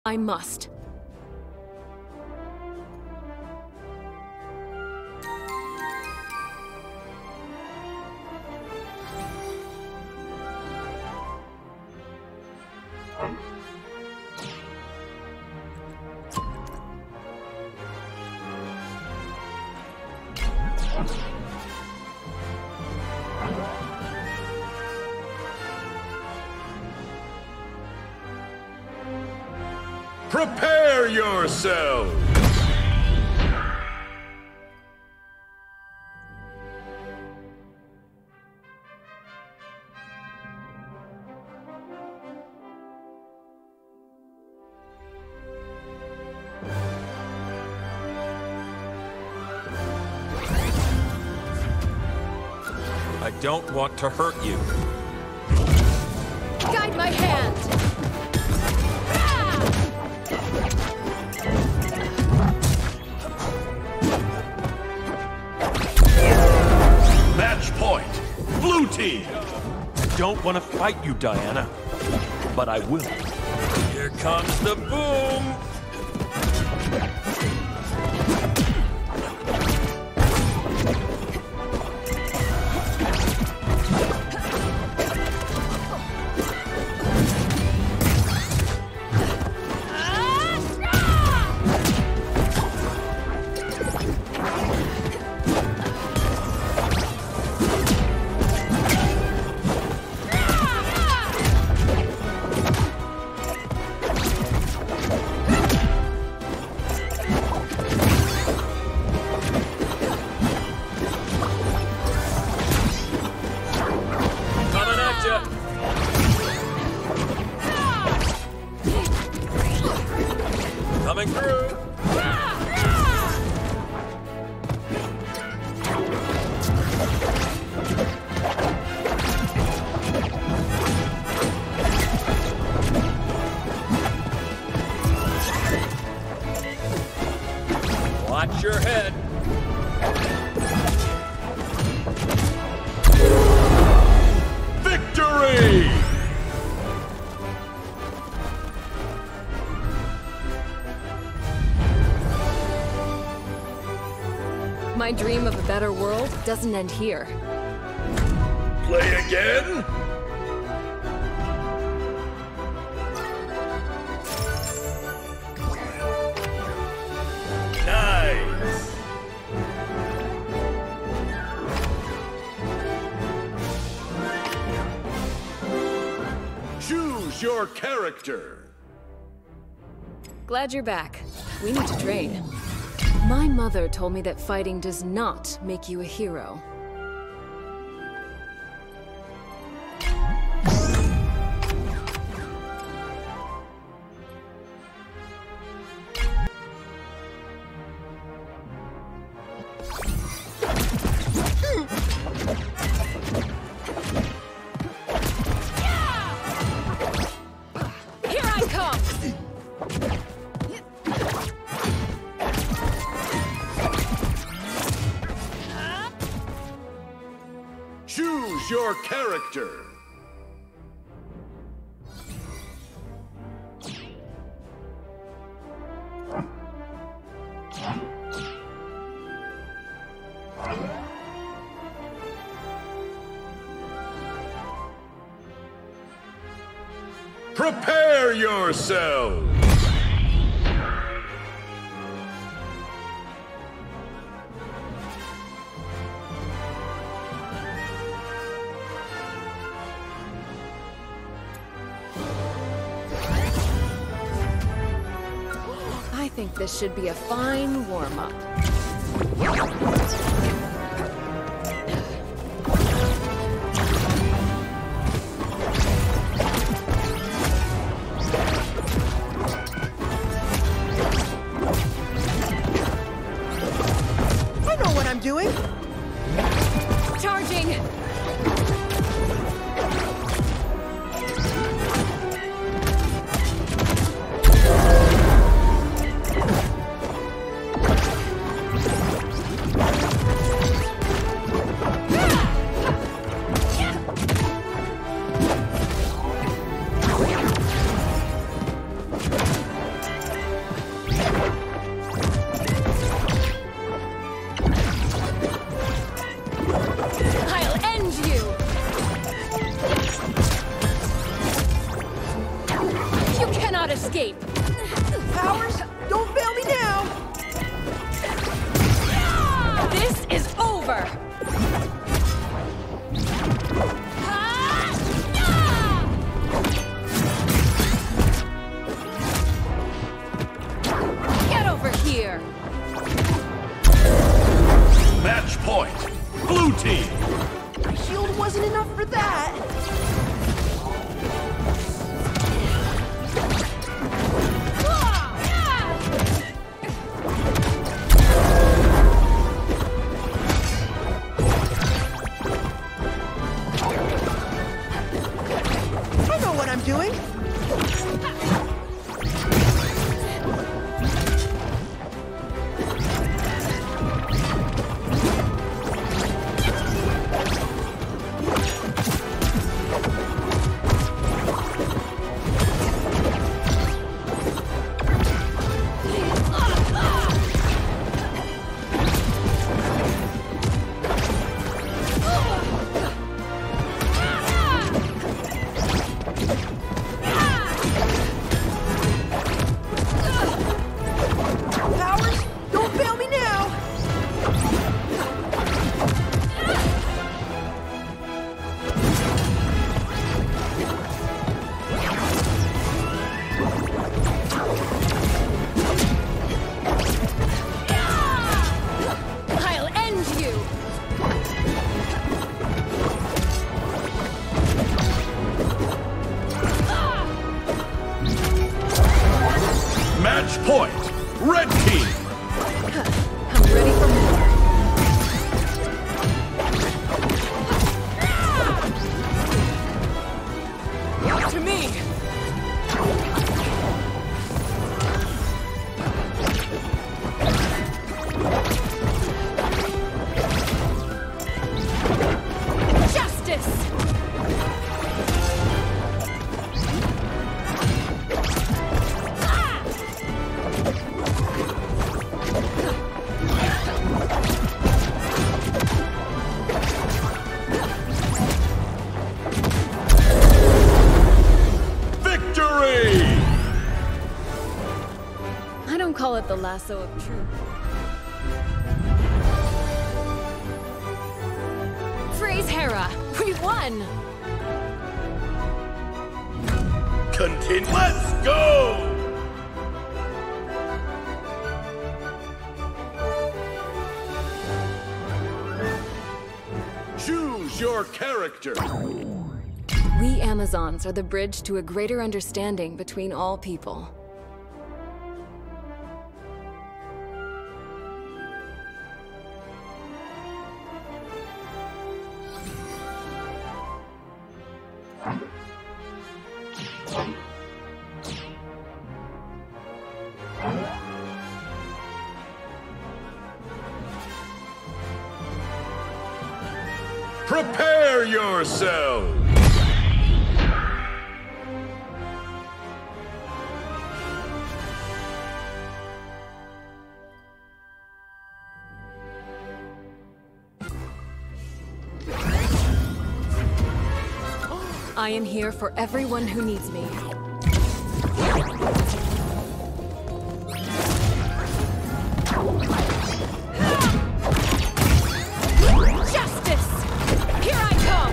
I must. Prepare yourselves! I don't want to hurt you. Guide my hand! Match point! Blue team! I don't want to fight you, Diana. But I will. Here comes the boom! Coming through! Watch your head! Victory! My dream of a better world doesn't end here. Play again? Nice! Choose your character. Glad you're back. We need to trade. My mother told me that fighting does not make you a hero. Here I come! Choose your character. Prepare yourselves! I think this should be a fine warm-up. I know what I'm doing. Charging! escape. Powers, don't fail me now! This is over! Get over here! Match point. Blue team. My shield wasn't enough for that! I know what I'm doing! Powers, don't fail me now! I'll end you! Match point. Red team. I'm ready for more. To me! Justice! Victory! I don't call it the lasso of truth. Freeze Hera! We won! Continue. Let's go! Choose your character. We Amazons are the bridge to a greater understanding between all people. Prepare yourselves. I am here for everyone who needs me. Justice! Here I come!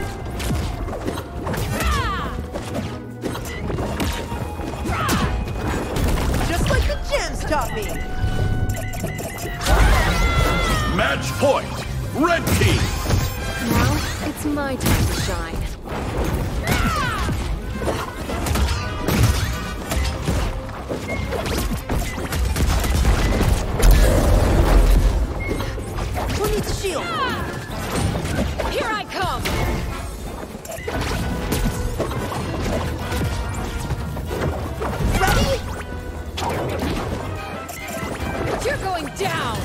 Just like the gems taught me! Match point. Red team. Now, it's my time to shine. Who needs a shield? Here I come! Ready? You're going down!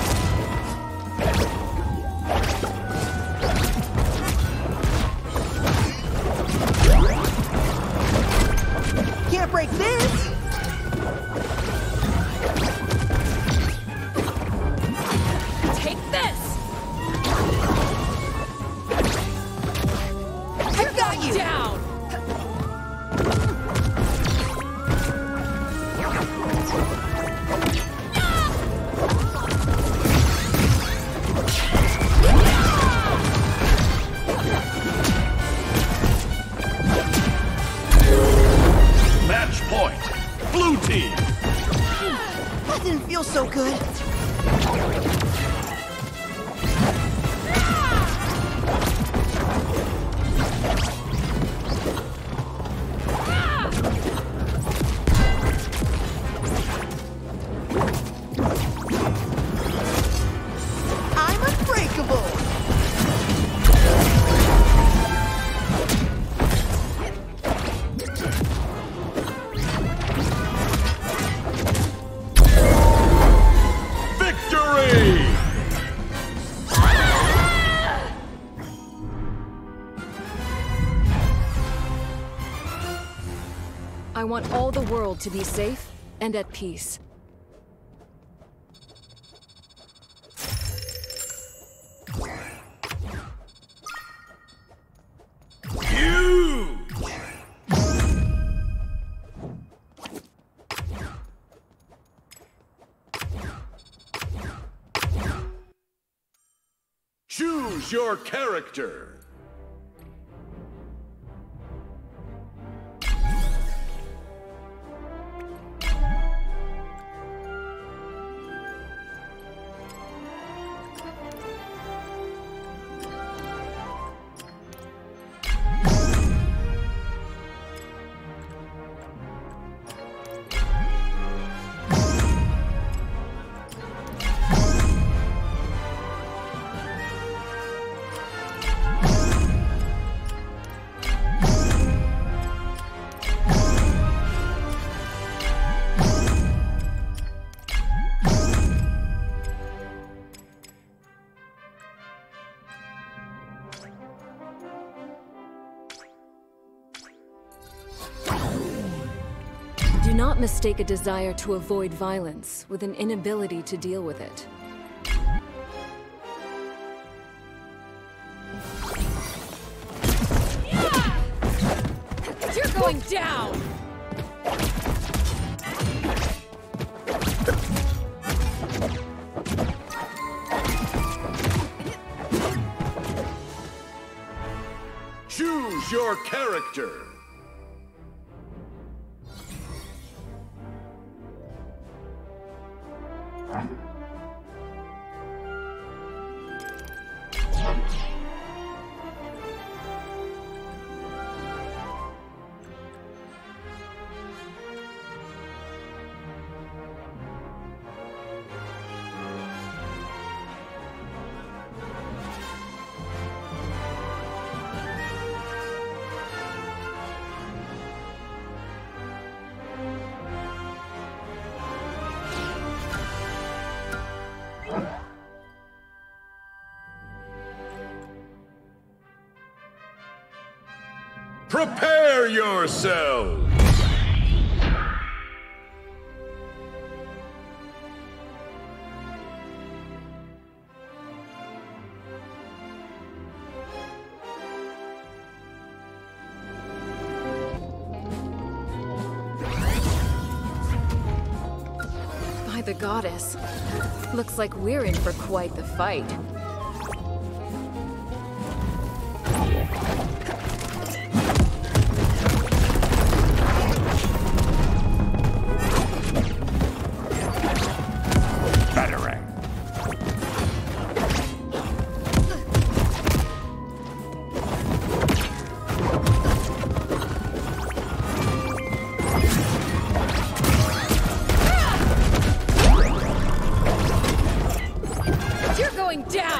Can't break this! Take this! I got you! Down! Match point. Blue team. That didn't feel so good. I'm unbreakable. Victory! I want all the world to be safe and at peace. Huge! Choose your character. Do not mistake a desire to avoid violence with an inability to deal with it. You're going down! Choose your character. Prepare yourselves! By the goddess. Looks like we're in for quite the fight. You're going down!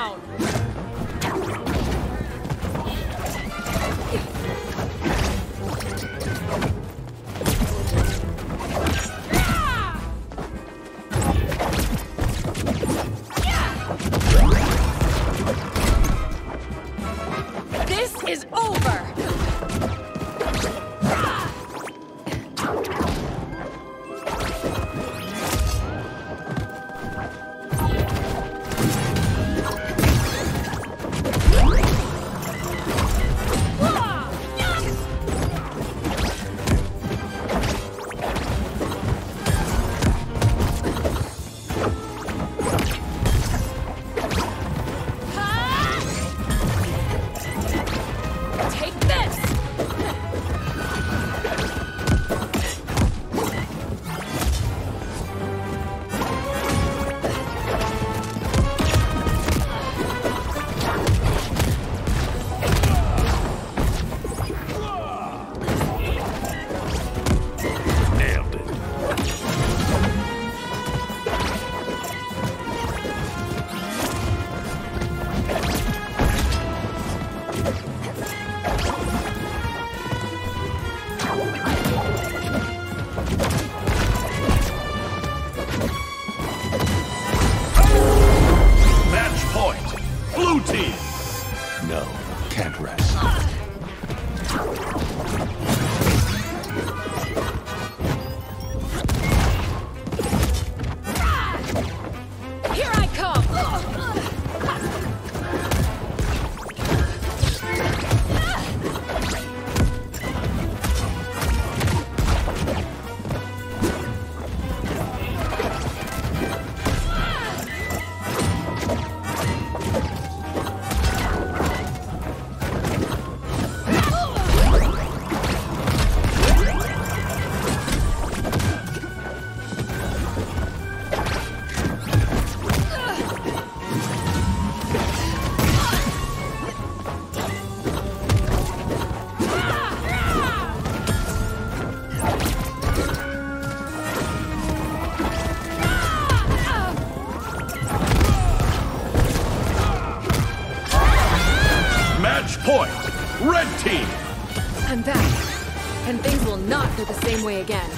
and things will not go the same way again.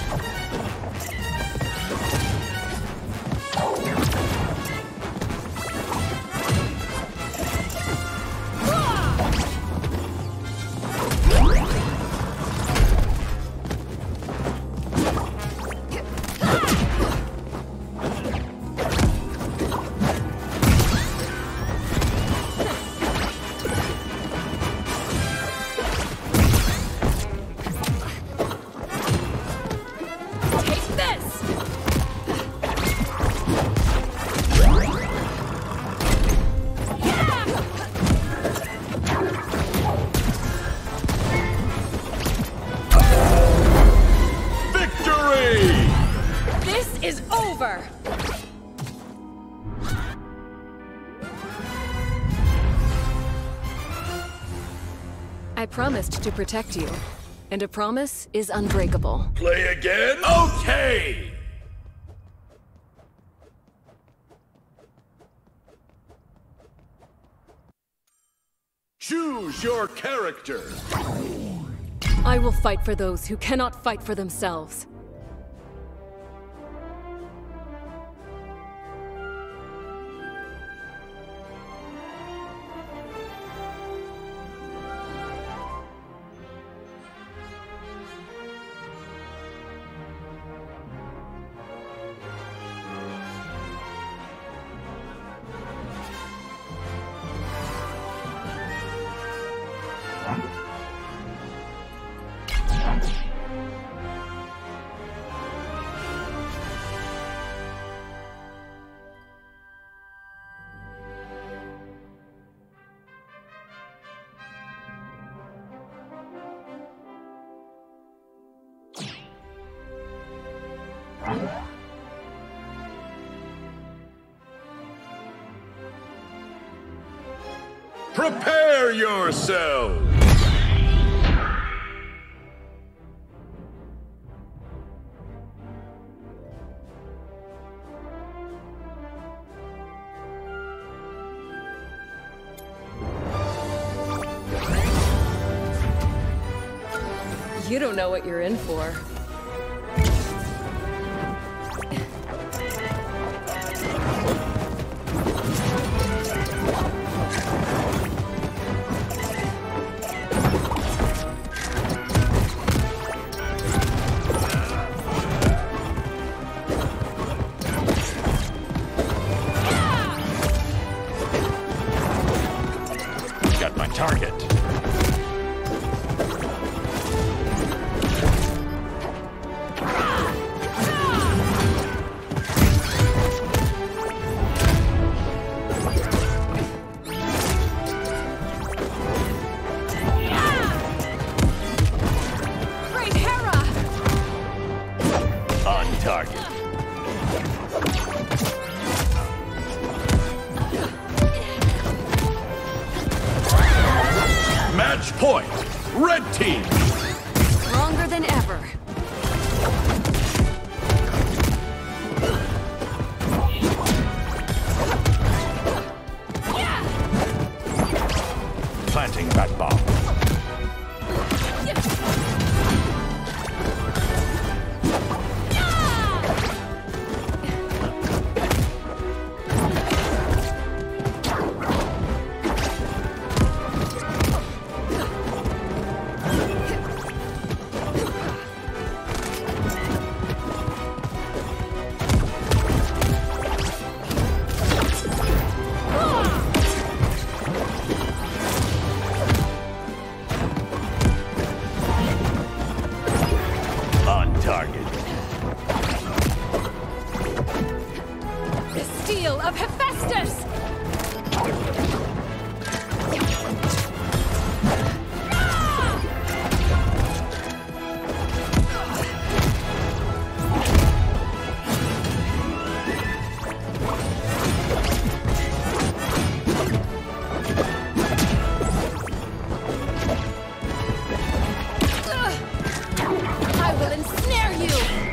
I promised to protect you, and a promise is unbreakable. Play again? Okay! Choose your character! I will fight for those who cannot fight for themselves. Prepare yourselves! You don't know what you're in for. Got my target. Target. Match point! Red team! Stronger than ever. Planting that bomb. Target. The steel of Hephaestus! I will ensnare you!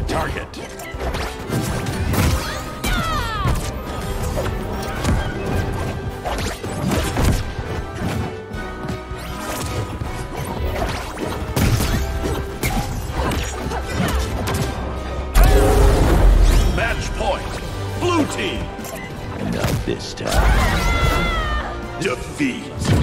target. Match point. Blue team. Not this time. Defeat.